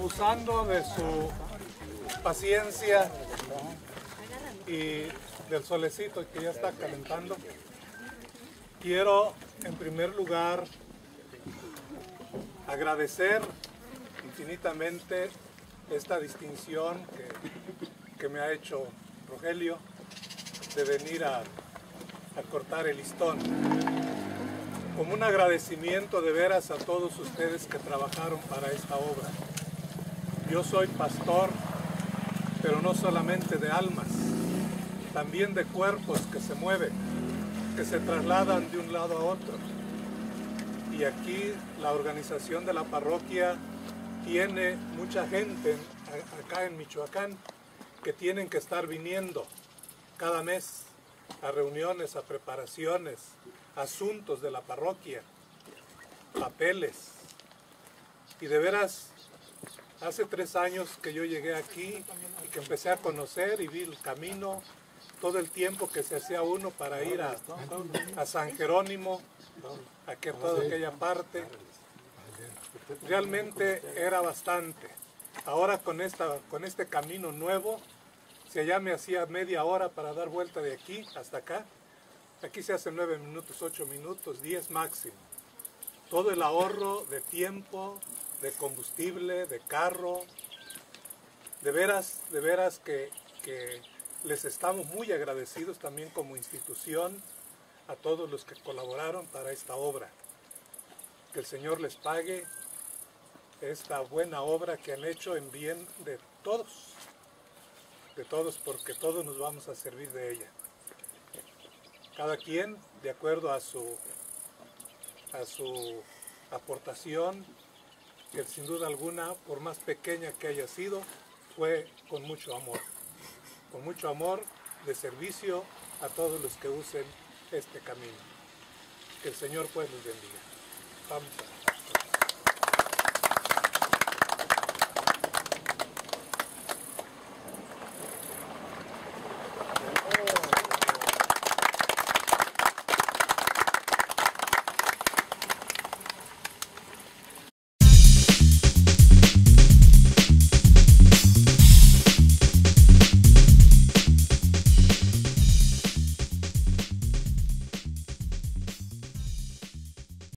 abusando de su paciencia y del solecito que ya está calentando, quiero en primer lugar agradecer infinitamente esta distinción que me ha hecho Rogelio de venir a cortar el listón, como un agradecimiento de veras a todos ustedes que trabajaron para esta obra. Yo soy pastor, pero no solamente de almas, también de cuerpos que se mueven, que se trasladan de un lado a otro. Y aquí la organización de la parroquia tiene mucha gente acá en Michoacán que tienen que estar viniendo cada mes a reuniones, a preparaciones, asuntos de la parroquia, papeles. Y de veras, hace 3 años que yo llegué aquí y que empecé a conocer y vi el camino, todo el tiempo que se hacía uno para ir a San Jerónimo, a toda aquella parte, realmente era bastante. Ahora con este camino nuevo, si allá me hacía media hora para dar vuelta de aquí hasta acá, aquí se hace 9 minutos, 8 minutos, 10 máximo. Todo el ahorro de tiempo, de combustible, de carro, de veras que les estamos muy agradecidos también como institución a todos los que colaboraron para esta obra. Que el Señor les pague esta buena obra que han hecho en bien de todos, porque todos nos vamos a servir de ella. Cada quien, de acuerdo a su aportación, que sin duda alguna, por más pequeña que haya sido, fue con mucho amor de servicio a todos los que usen este camino. Que el Señor pues los bendiga. Vamos a